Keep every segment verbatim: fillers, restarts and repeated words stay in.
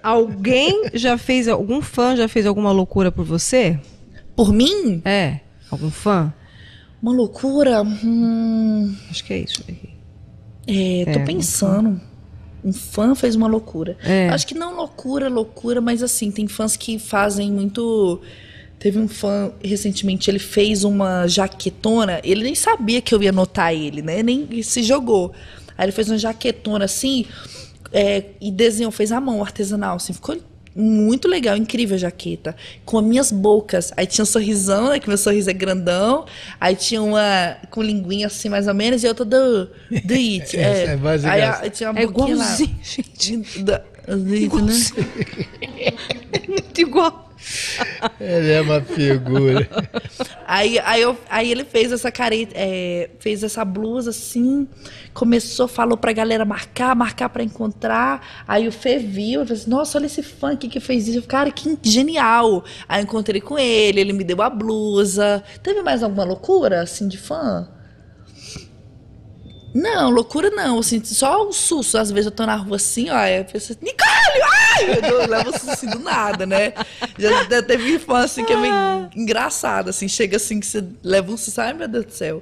Alguém já fez, algum fã já fez alguma loucura por você? Por mim? É, algum fã? Uma loucura? Hum, Acho que é isso aqui. é, tô É, pensando. Um fã fez uma loucura. É. Acho que não loucura, loucura, mas assim, tem fãs que fazem muito... Teve um fã, recentemente, ele fez uma jaquetona, ele nem sabia que eu ia notar ele, né? Nem se jogou. Aí ele fez uma jaquetona assim, é, e desenhou, fez à mão, artesanal, assim, ficou muito legal, incrível a jaqueta. Com as minhas bocas. Aí tinha um sorrisão, né? Que meu sorriso é grandão. Aí tinha uma com linguinha assim, mais ou menos, e outra do, do It. É, é mais aí a- engraçado. tinha uma É boquinha lá. igualzinho, gente. Da, do It, né? Muito igual. Ele é uma figura. Aí, aí, eu, aí ele fez essa careta, é, fez essa blusa assim, começou, falou pra galera marcar, marcar pra encontrar. Aí o Fê viu, eu falei assim, nossa, olha esse fã aqui que fez isso. Eu falei, cara, que genial. Aí eu encontrei com ele, ele me deu a blusa. Teve mais alguma loucura, assim, de fã? Não, loucura não, assim, só um susto. Às vezes eu tô na rua assim, ó, aí eu penso assim, Nicole, ai! Eu dou- levo um susto assim do nada, né? Já já teve fã assim que é meio engraçado, assim, chega assim que você leva um susto, ai meu Deus do céu.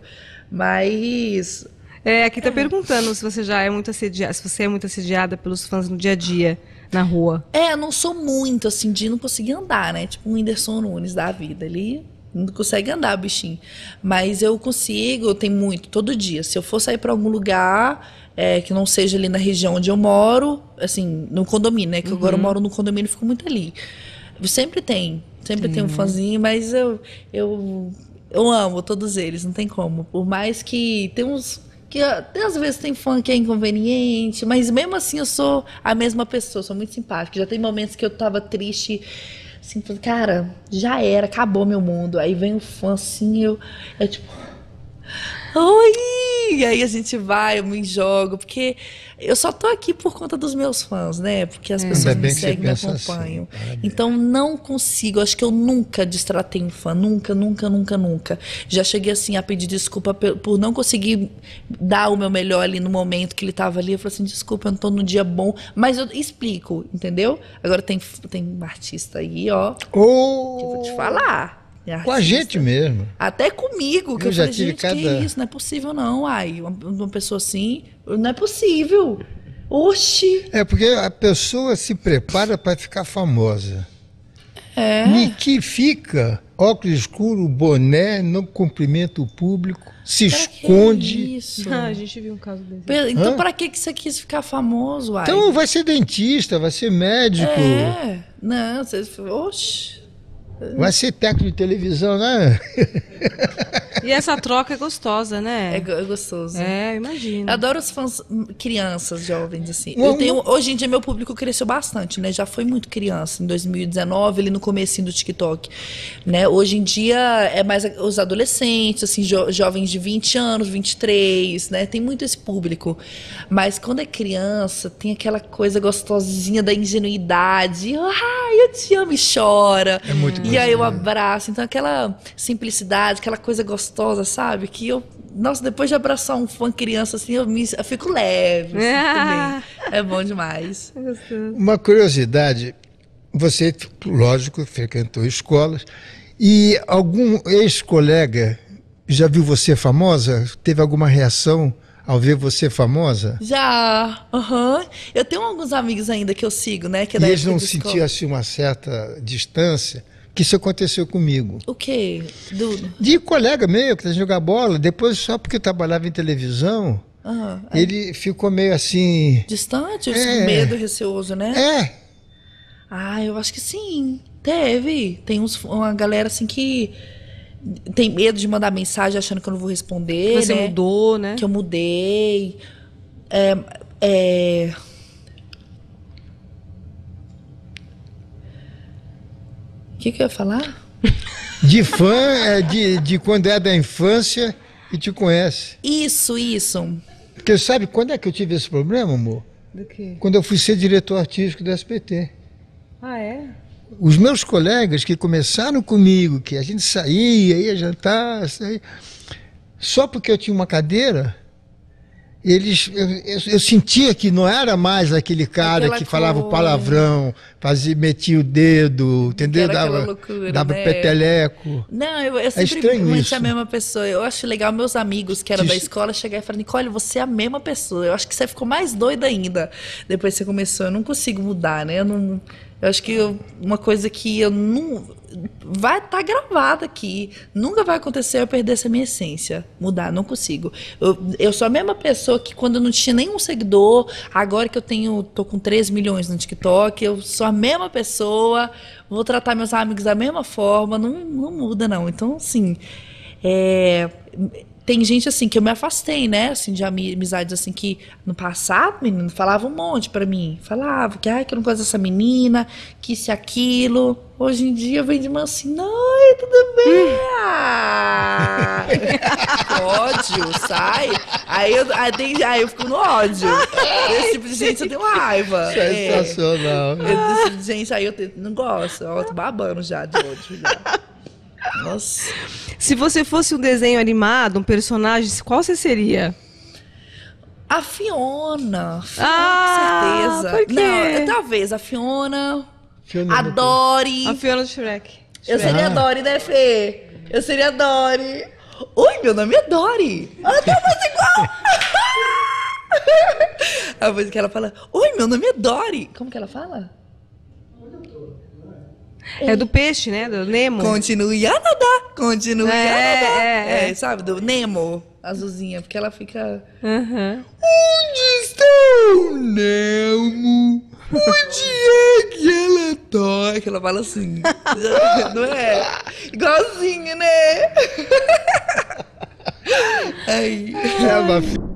Mas, É, aqui tá perguntando se você já é muito assediada, se você é muito assediada pelos fãs no dia a dia, na rua. é, eu não sou muito assim de não conseguir andar, né? Tipo o Whindersson Nunes da vida, ele não consegue andar, bichinho. Mas eu consigo, tem muito, todo dia. Se eu for sair pra algum lugar é, que não seja ali na região onde eu moro, assim, no condomínio, né? Que agora eu moro no condomínio e fico muito ali. Sempre tem, sempre tem um fãzinho, mas eu, eu, eu amo todos eles, não tem como. Por mais que tem uns... que até às vezes tem fã que é inconveniente, mas mesmo assim eu sou a mesma pessoa, sou muito simpática. Já tem momentos que eu tava triste, assim, falei, cara, já era, acabou meu mundo. Aí vem um fã assim, eu, é tipo, oi! E aí a gente vai, eu me jogo, porque eu só tô aqui por conta dos meus fãs, né? Porque as pessoas Ainda me bem que você seguem, me pensa acompanham. assim, parabéns. Então não consigo, acho que eu nunca destratei um fã, nunca, nunca, nunca, nunca. Já cheguei assim a pedir desculpa pe- por não conseguir dar o meu melhor ali no momento que ele tava ali. Eu falei assim, desculpa, eu não tô no dia bom, mas eu explico, entendeu? Agora tem, tem um artista aí, ó, que eu vou Ou te falar. Tem com a artista. gente mesmo. Até comigo, que Eu eu, já falei, tive gente, cada- que isso? Não é possível não, ai. Uma, uma pessoa assim, não é possível. Oxi. É porque a pessoa se prepara para ficar famosa. É. Niki fica, óculos escuro, boné, não cumprimenta o público, se Pra que esconde. isso? Ah, a gente viu um caso desse. Pe- Então Hã? pra que que você quis ficar famoso, ai? Então vai ser dentista, vai ser médico, É. Não, você... Oxi. vai ser técnico de televisão, né? E essa troca é gostosa, né? É, go- é gostoso. É, imagina. Eu adoro os fãs hum, crianças, jovens, assim. Uma- Eu tenho, hoje em dia, meu público cresceu bastante, né? Já foi muito criança. Em dois mil e dezenove, ali no comecinho do TikTok, né? Hoje em dia, é mais a- os adolescentes, assim, jo- jovens de vinte anos, vinte e três, né? Tem muito esse público. Mas quando é criança, tem aquela coisa gostosinha da ingenuidade. Ai, eu te amo e chora. É muito E aí eu gostoso. abraço. Então, aquela simplicidade, aquela coisa gostosa, sabe? Que eu. Nossa, depois de abraçar um fã criança assim, eu, me, eu fico leve. Assim, Ah. também. É bom demais. É gostoso. Uma curiosidade, você, lógico, frequentou escolas, e algum ex-colega já viu você famosa? Teve alguma reação ao ver você famosa? Já, aham. Eu tenho alguns amigos ainda que eu sigo, né? Que é E da eles época não de escola. sentiam assim uma certa distância? Que isso aconteceu comigo. O quê? Do... De colega meu que tá jogar bola, depois só porque eu trabalhava em televisão, Aham. ele ficou meio assim. Distante, É. medo, receoso, né? É, Ah, eu acho que sim. Teve. Tem uns, uma galera assim que tem medo de mandar mensagem achando que eu não vou responder. Você né? mudou, né? Que eu mudei. É, é... O que, que eu ia falar? de fã, é de, de quando é da infância e te conhece. Isso, isso. Porque sabe quando é que eu tive esse problema, amor? Do quê? Quando eu fui ser diretor artístico do S B T. Ah, é? Os meus colegas que começaram comigo, que a gente saía, ia jantar, saía, só porque eu tinha uma cadeira, eles, eu, eu, eu sentia que não era mais aquele cara Aquela que falava coisa. palavrão, fazia, metia o dedo, entendeu? Era aquela Dava, loucura, dava né? peteleco. Não, eu, eu sempre estranho mantive isso. a mesma pessoa. Eu acho legal meus amigos que eram Te- da escola chegar e falar, Nicole, você é a mesma pessoa. Eu acho que você ficou mais doida ainda. Depois que você começou, eu não consigo mudar, né? Eu, não, eu acho que eu- uma coisa que eu não... Vai estar gravada aqui. Nunca vai acontecer eu perder essa minha essência. Mudar, não consigo. Eu, eu sou a mesma pessoa que quando eu não tinha nenhum seguidor, agora que eu tenho, tô com três milhões no TikTok, eu sou a mesma pessoa, vou tratar meus amigos da mesma forma, não, não muda não. Então, assim, é, tem gente assim que eu me afastei, né? Assim, de ami- amizades assim que no passado, menino, falava um monte pra mim. Falava que, ai, que eu não gosto dessa menina, que isso e aquilo. Hoje em dia vem de mansinho, oi, tudo bem? Ah, ódio, sai. Aí eu, aí, tem, aí eu fico no ódio. Esse tipo de gente eu tenho raiva. É. Sensacional. Esse tipo de gente aí eu te- não gosto. Eu tô babando já de ódio. Já. Nossa. Se você fosse um desenho animado, um personagem, qual você seria? A Fiona. Fiona, Ah, com certeza. por quê? Não, talvez a Fiona. Fiona A do- Dory. A Fiona do Shrek. Eu seria a Ah. Dory, né, Fê? Eu seria a Dory. Oi, meu nome é Dory. Ela tem uma voz igual. A voz que ela fala, oi, meu nome é Dory. Como que ela fala? É do peixe, né? Do Nemo. Continue a nadar, continue É, a nadar. é, é. Sabe, do Nemo, azulzinha, porque ela fica... Aham. Onde está o Nemo? Onde é que ela tá? Que ela fala assim. Não é? Igualzinho, né? Aí. É uma